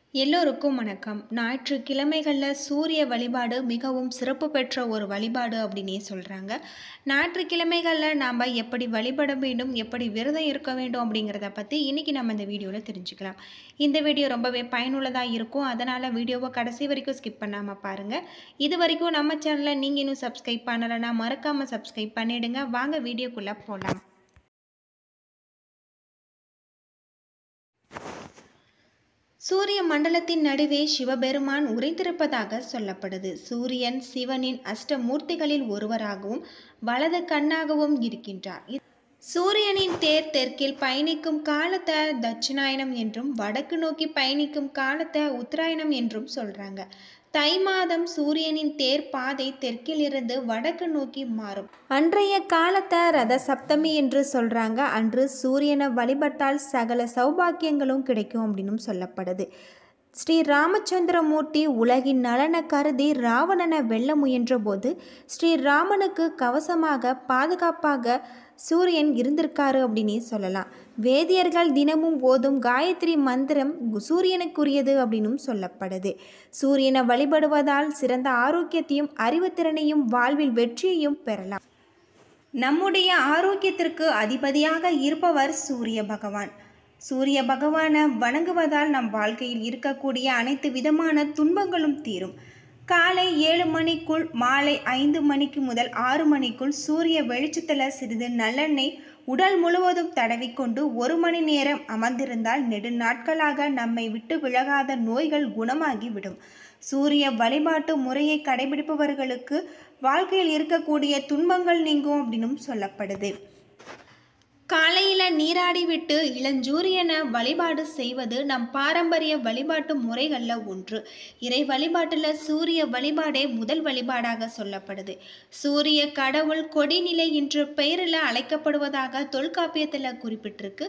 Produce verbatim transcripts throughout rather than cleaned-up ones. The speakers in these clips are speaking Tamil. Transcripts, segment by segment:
எல்லோருக்கும் வணக்கம். ஞாயிற்றுக்கிழமைகளில் சூரிய வழிபாடு மிகவும் சிறப்பு பெற்ற ஒரு வழிபாடு அப்படின்னே சொல்கிறாங்க. ஞாயிற்றுக்கிழமைகளில் நாம் எப்படி வழிபட வேண்டும், எப்படி விரதம் இருக்க வேண்டும் அப்படிங்கிறத பற்றி இன்றைக்கி நம்ம இந்த வீடியோவில் தெரிஞ்சுக்கலாம். இந்த வீடியோ ரொம்பவே பயனுள்ளதாக இருக்கும். அதனால் வீடியோவை கடைசி வரைக்கும் ஸ்கிப் பண்ணாமல் பாருங்கள். இது வரைக்கும் நம்ம சேனலை நீங்கள் இன்னும் சப்ஸ்கிரைப் பண்ணலைன்னா மறக்காமல் சப்ஸ்கிரைப் பண்ணிவிடுங்க. வாங்க வீடியோக்குள்ளே போகலாம். சூரிய மண்டலத்தின் நடுவே சிவபெருமான் உறைந்திருப்பதாக சொல்லப்படுது. சூரியன் சிவனின் அஷ்டமூர்த்திகளில் ஒருவராகவும் வலது கண்ணாகவும் இருக்கின்றார். சூரியனின் தேர் தெற்கில் பயணிக்கும் காலத்தை தட்சிணாயனம் என்றும் வடக்கு நோக்கி பயணிக்கும் காலத்தை உத்தராயணம் என்றும் சொல்றாங்க. தை மாதம் சூரியனின் தேர் பாதை தெற்கிலிருந்து வடக்கு நோக்கி மாறும். அன்றைய காலத்தை ரத சப்தமி என்று சொல்றாங்க. அன்று சூரியனை வழிபட்டால் சகல சௌபாக்கியங்களும் கிடைக்கும் அப்படின்னு சொல்லப்படுது. ஸ்ரீ ராமச்சந்திரமூர்த்தி உலகின் நலனை கருதி ராவணனை வெல்ல முயன்ற போது ஸ்ரீராமனுக்கு கவசமாக பாதுகாப்பாக சூரியன் இருந்திருக்காரு அப்படின்னு சொல்லலாம். வேதியர்கள் தினமும் ஓதும் காயத்ரி மந்திரம் சூரியனுக்குரியது அப்படின்னு சொல்லப்படுது. சூரியனை வழிபடுவதால் சிறந்த ஆரோக்கியத்தையும் அறிவுத்திறனையும் வாழ்வில் வெற்றியையும் பெறலாம். நம்முடைய ஆரோக்கியத்திற்கு அதிபதியாக இருப்பவர் சூரிய பகவான். சூரிய பகவானை வணங்குவதால் நம் வாழ்க்கையில் இருக்கக்கூடிய அனைத்து விதமான துன்பங்களும் தீரும். காலை ஏழு மணிக்குள் மாலை ஐந்து மணிக்கு முதல் ஆறு மணிக்குள் சூரிய வெளிச்சத்தில் சிறிது நல்லெண்ணெய் உடல் முழுவதும் தடவிக்கொண்டு ஒரு மணி நேரம் அமர்ந்திருந்தால் நெடு நாட்களாக நம்மை விட்டு விலகாத நோய்கள் குணமாகி விடும். சூரிய வழிபாட்டு முறையை கடைபிடிப்பவர்களுக்கு வாழ்க்கையில் இருக்கக்கூடிய துன்பங்கள் நீங்கும் அப்படின்னு சொல்லப்படுது. காலையில் நீராடி விட்டு இளஞ்சூரியனை வழிபாடு செய்வது நம் பாரம்பரிய வழிபாட்டு முறைகளில் ஒன்று. இறை வழிபாட்டில் சூரிய வழிபாடே முதல் வழிபாடாக சொல்லப்படுது. சூரிய கடவுள் கொடிநிலை என்ற பெயரில் அழைக்கப்படுவதாக தொல்காப்பியத்தில் குறிப்பிட்டிருக்கு.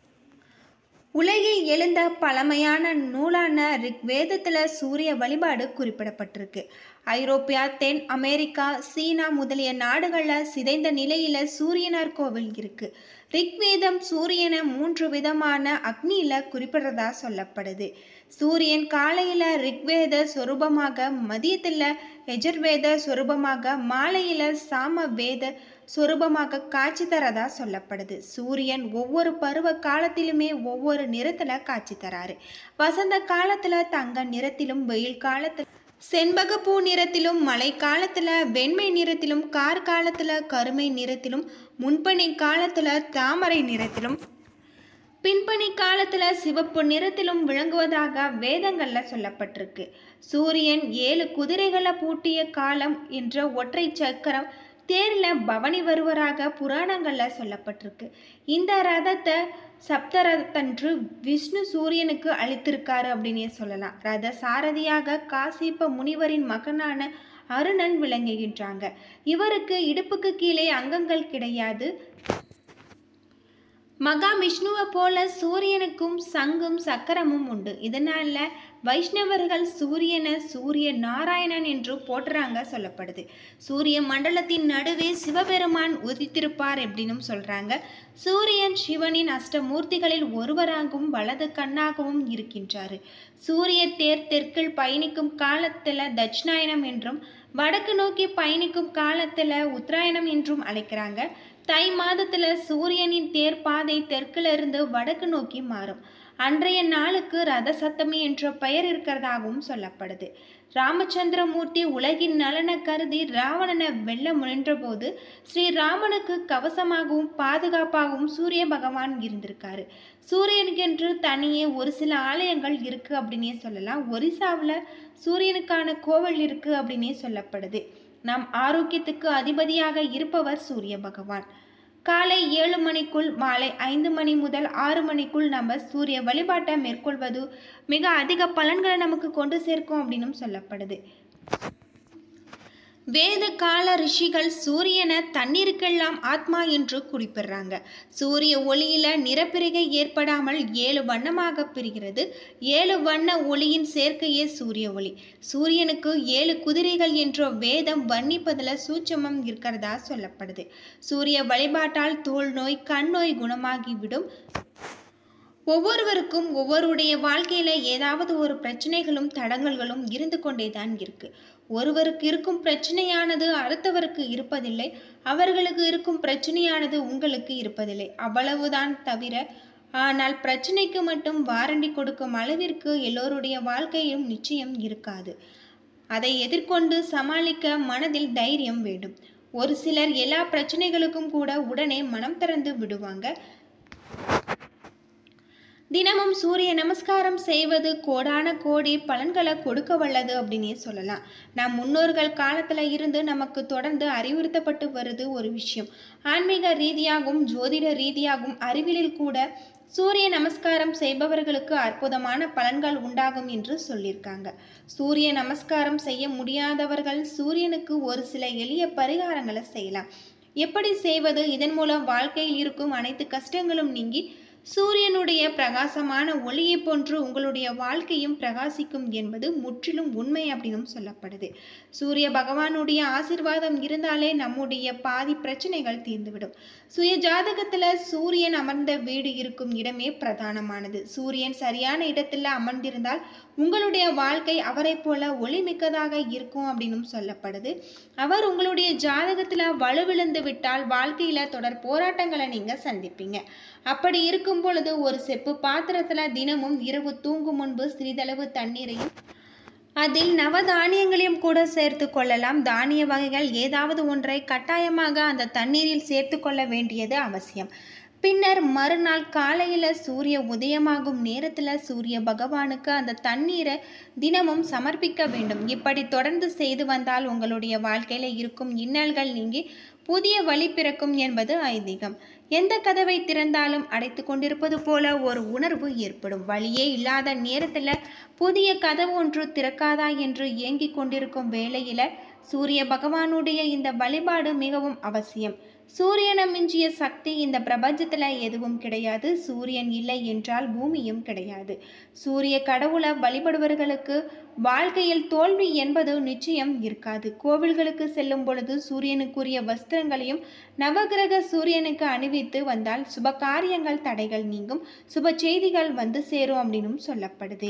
உலகில் எழுந்த பழமையான நூலான ரிக்வேதத்தில் சூரிய வழிபாடு குறிப்பிடப்பட்டிருக்கு. ஐரோப்பியா, தென் அமெரிக்கா, சீனா முதலிய நாடுகளில் சிதைந்த நிலையில் சூரியனார் கோவில் இருக்கு. ரிக்வேதம் சூரியனை மூன்று விதமான அக்னியில் குறிப்பிடுறதா சொல்லப்படுது. சூரியன் காலையில் ரிக்வேத சொரூபமாக, மதியத்தில் யஜுர்வேத சொரூபமாக, மாலையில் சாம வேத சொரூபமாக காட்சி தரதா சொல்லப்படுது. சூரியன் ஒவ்வொரு பருவ காலத்திலுமே ஒவ்வொரு நிறத்துல காட்சி தராரு. வசந்த காலத்துல தங்க நிறத்திலும், வெயில் காலத்துல செண்பகப்பூ நிறத்திலும், மழை காலத்துல வெண்மை நிறத்திலும், கார் காலத்துல கருமை நிறத்திலும், முன்பனி காலத்துல தாமரை நிறத்திலும், பின்பனி காலத்துல சிவப்பு நிறத்திலும் விளங்குவதாக வேதங்கள்ல சொல்லப்பட்டிருக்கு. சூரியன் ஏழு குதிரைகளை பூட்டிய காலம் என்ற ஒற்றை சக்கரம் தேரில் பவனி வருவராக புராணங்களில் சொல்லப்பட்டிருக்கு. இந்த ரதத்தை சப்தரதன்று விஷ்ணு சூரியனுக்கு அளித்திருக்காரு அப்படின்னே சொல்லலாம். ரத சாரதியாக காசிப்ப முனிவரின் மகனான அருணன் விளங்குகின்றாங்க. இவருக்கு இடுப்புக்கு கீழே அங்கங்கள் கிடையாது. மகா விஷ்ணுவை போல சூரியனுக்கும் சங்கும் சக்கரமும் உண்டு. இதனால வைஷ்ணவர்கள் சூரியனை சூரிய நாராயணன் என்று போற்றுறாங்க சொல்லப்படுது. சூரிய மண்டலத்தின் நடுவே சிவபெருமான் உதித்திருப்பார் அப்படின்னு சொல்றாங்க. சூரியன் சிவனின் அஷ்டமூர்த்திகளில் ஒருவராகவும் வலது கண்ணாகவும் இருக்கின்றாரு. சூரிய தேர் தெற்கில் பயணிக்கும் காலத்துல தட்சிணாயனம் என்றும் வடக்கு நோக்கி பயணிக்கும் காலத்துல உத்தராயணம் என்றும் அழைக்கிறாங்க. தை மாதத்துல சூரியனின் தேர் பாதை தெற்கிலிருந்து வடக்கு நோக்கி மாறும். அன்றைய நாளுக்கு ரத சப்தமி என்ற பெயர் இருக்கிறதாகவும் சொல்லப்படுது. ராமச்சந்திரமூர்த்தி உலகின் நலனை கருதி ராவணனை வெல்ல முயன்ற போது ஸ்ரீராமனுக்கு கவசமாகவும் பாதுகாப்பாகவும் சூரிய பகவான் இருந்திருக்காரு. சூரியனுக்கென்று தனியே ஒரு சில ஆலயங்கள் இருக்கு அப்படின்னே சொல்லலாம். ஒரிசாவில் சூரியனுக்கான கோவில் இருக்கு அப்படின்னே சொல்லப்படுது. நம் ஆரோக்கியத்துக்கு அதிபதியாக இருப்பவர் சூரிய பகவான். காலை ஏழு மணிக்குள் மாலை ஐந்து மணி முதல் ஆறு மணிக்குள் நம்ம சூரிய வழிபாட்டை மேற்கொள்வது மிக அதிக பலன்களை நமக்கு கொண்டு சேர்க்கும் அப்படின்னு சொல்லப்படுது. வேத கால ரிஷிகள் சூரியனை தண்ணீருக்கெல்லாம் ஆத்மா என்று குறிப்பிடுறாங்க. சூரிய ஒளியில நிறப்பிரிகை ஏற்படாமல் ஏழு வண்ணமாக பிரிகிறது. ஏழு வண்ண ஒளியின் சேர்க்கையே சூரிய ஒளி. சூரியனுக்கு ஏழு குதிரைகள் என்ற வேதம் வர்ணிப்பதில் சூட்சமம் இருக்கிறதா சொல்லப்படுது. சூரிய வழிபாட்டால் தோல் நோய், கண் நோய் குணமாகிவிடும். ஒவ்வொருவருக்கும் ஒவ்வொருடைய வாழ்க்கையில ஏதாவது ஒரு பிரச்சனைகளும் தடங்கல்களும் இருந்து கொண்டே தான் இருக்கு. ஒருவருக்கு இருக்கும் பிரச்சனையானது அடுத்தவருக்கு இருப்பதில்லை. அவர்களுக்கு இருக்கும் பிரச்சனையானது உங்களுக்கு இருப்பதில்லை. அவ்வளவுதான் தவிர, ஆனால் பிரச்சனைக்கு மட்டும் வாரண்டி கொடுக்கும் அளவிற்கு எல்லோருடைய வாழ்க்கையும் நிச்சயம் இருக்காது. அதை எதிர்கொண்டு சமாளிக்க மனதில் தைரியம் வேண்டும். ஒரு சிலர் எல்லா பிரச்சனைகளுக்கும் கூட உடனே மனம் திறந்து விடுவாங்க. தினமும் சூரிய நமஸ்காரம் செய்வது கோடான கோடி பலன்களை கொடுக்க வல்லது அப்படின்னே சொல்லலாம். நம் முன்னோர்கள் காலத்துல இருந்து நமக்கு தொடர்ந்து அறிவுறுத்தப்பட்டு வருது ஒரு விஷயம். ஆன்மீக ரீதியாகவும் ஜோதிட ரீதியாகவும் அறிவியலில் கூட சூரிய நமஸ்காரம் செய்பவர்களுக்கு அற்புதமான பலன்கள் உண்டாகும் என்று சொல்லியிருக்காங்க. சூரிய நமஸ்காரம் செய்ய முடியாதவர்கள் சூரியனுக்கு ஒரு சில எளிய பரிகாரங்களை செய்யலாம். எப்படி செய்வது? இதன் மூலம் வாழ்க்கையில் இருக்கும் அனைத்து கஷ்டங்களும் நீங்கி சூரியனுடைய பிரகாசமான ஒளியை போன்று உங்களுடைய வாழ்க்கையும் பிரகாசிக்கும் என்பது முற்றிலும் உண்மை அப்படின்னு சொல்லப்படுது. சூரிய பகவானுடைய ஆசீர்வாதம் இருந்தாலே நம்முடைய பாதி பிரச்சனைகள் தீர்ந்துவிடும். சுய ஜாதகத்துல சூரியன் அமர்ந்த வீடு இருக்கும் இடமே பிரதானமானது. சூரியன் சரியான இடத்துல அமர்ந்திருந்தால் உங்களுடைய வாழ்க்கை அவரை போல ஒளிமிக்கதாக இருக்கும் அப்படின்னு சொல்லப்படுது. அவர் உங்களுடைய ஜாதகத்துல வலுவிழந்து விட்டால் வாழ்க்கையில தொடர் போராட்டங்களை நீங்க சந்திப்பீங்க. அப்படி இருக்கும் பொழுது ஒரு செப்பு பாத்திரத்துல தினமும் இரவு தூங்கும் முன்பு சிறிதளவு தண்ணீரையும் அதில் நவதானியங்களையும் கூட சேர்த்து கொள்ளலாம். தானிய வகைகள் ஏதாவது ஒன்றை கட்டாயமாக அந்த தண்ணீரில் சேர்த்து கொள்ள வேண்டியது அவசியம். பின்னர் மறுநாள் காலையில் சூரிய உதயமாகும் நேரத்தில் சூரிய பகவானுக்கு அந்த தண்ணீரை தினமும் சமர்ப்பிக்க வேண்டும். இப்படி தொடர்ந்து செய்து வந்தால் உங்களுடைய வாழ்க்கையில் இருக்கும் இன்னல்கள் நீங்கி புதிய வழி பிறக்கும் என்பது ஐதீகம். எந்த கதவை திறந்தாலும் அடைத்து கொண்டிருப்பது போல ஒரு உணர்வு ஏற்படும். வழியே இல்லாத நேரத்தில் புதிய கதவு ஒன்று திறக்காதா என்று ஏங்கிக் கொண்டிருக்கும் வேளையில் சூரிய பகவானுடைய இந்த வழிபாடு மிகவும் அவசியம். சூரியனை மிஞ்சிய சக்தி இந்த பிரபஞ்சத்தில் எதுவும் கிடையாது. சூரியன் இல்லை என்றால் பூமியும் கிடையாது. சூரிய கடவுளை வழிபடுபவர்களுக்கு வாழ்க்கையில் தோல்வி என்பது நிச்சயம் இருக்காது. கோவில்களுக்கு செல்லும் பொழுது சூரியனுக்குரிய வஸ்திரங்களையும் நவகிரக சூரியனுக்கு அணிவித்து வந்தால் சுப காரியங்கள் தடைகள் நீங்கும், சுப செய்திகள் வந்து சேரும் அப்படின்னு சொல்லப்படுது.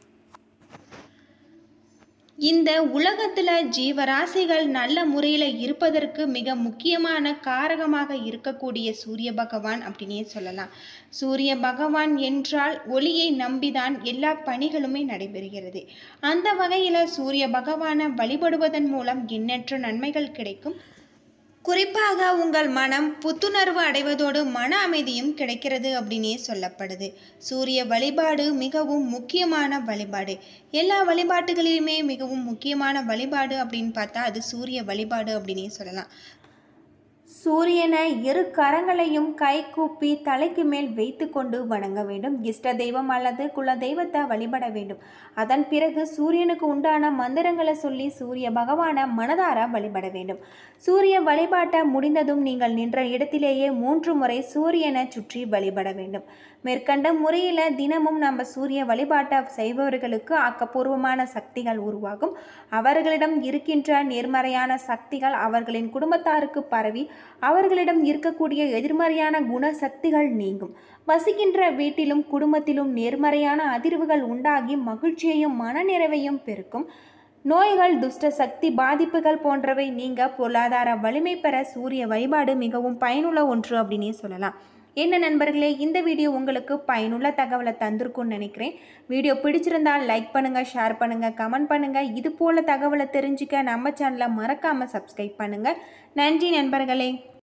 இந்த உலகத்துல ஜீவராசிகள் நல்ல முறையில் இருப்பதற்கு மிக முக்கியமான காரகமாக இருக்கக்கூடிய சூரிய பகவான் அப்படின்னே சொல்லலாம். சூரிய பகவான் என்றால் ஒளியை நம்பிதான் எல்லா பணிகளுமே நடைபெறுகிறது. அந்த வகையில் சூரிய பகவானை வழிபடுவதன் மூலம் எண்ணற்ற நன்மைகள் கிடைக்கும். குறிப்பாக உங்கள் மனம் புத்துணர்வு அடைவதோடு மன அமைதியும் கிடைக்கிறது அப்படின்னே சொல்லப்படுது. சூரிய வழிபாடு மிகவும் முக்கியமான வழிபாடு. எல்லா வழிபாட்டுகளிலுமே மிகவும் முக்கியமான வழிபாடு அப்படின்னு பார்த்தா அது சூரிய வழிபாடு அப்படின்னே சொல்லலாம். சூரியனை இரு கரங்களையும் கை கூப்பி தலைக்கு மேல் வைத்து கொண்டு வணங்க வேண்டும். இஷ்ட தெய்வம் அல்லது குல தெய்வத்தை வழிபட வேண்டும். அதன் பிறகு சூரியனுக்கு உண்டான மந்திரங்களை சொல்லி சூரிய பகவானை மனதார வழிபட வேண்டும். சூரிய வழிபாட்டை முடிந்ததும் நீங்கள் நின்ற இடத்திலேயே மூன்று முறை சூரியனை சுற்றி வழிபட வேண்டும். மேற்கண்ட முறையில் தினமும் நம்ம சூரிய வழிபாட்டை செய்பவர்களுக்கு ஆக்கப்பூர்வமான சக்திகள் உருவாகும். அவர்களிடம் இருக்கின்ற நேர்மறையான சக்திகள் அவர்களின் குடும்பத்தாருக்கு பரவி அவர்களிடம் இருக்கக்கூடிய எதிர்மறையான குண சக்திகள் நீங்கும். வசிக்கின்ற வீட்டிலும் குடும்பத்திலும் நேர்மறையான அதிர்வுகள் உண்டாகி மகிழ்ச்சியையும் மனநிறைவையும் பெருக்கும். நோய்கள், துஷ்ட சக்தி பாதிப்புகள் போன்றவை நீங்க பொருளாதார வலிமை பெற சூரிய வழிபாடு மிகவும் பயனுள்ள ஒன்று அப்படின்னே சொல்லலாம். என்ன நண்பர்களே, இந்த வீடியோ உங்களுக்கு பயனுள்ள தகவலை தந்திருக்கும்னு நினைக்கிறேன். வீடியோ பிடிச்சிருந்தால் லைக் பண்ணுங்கள், ஷேர் பண்ணுங்கள், கமெண்ட் பண்ணுங்கள். இது போல் தகவலை தெரிஞ்சுக்க நம்ம சேனலை மறக்காமல் சப்ஸ்கிரைப் பண்ணுங்கள். நன்றி நண்பர்களே.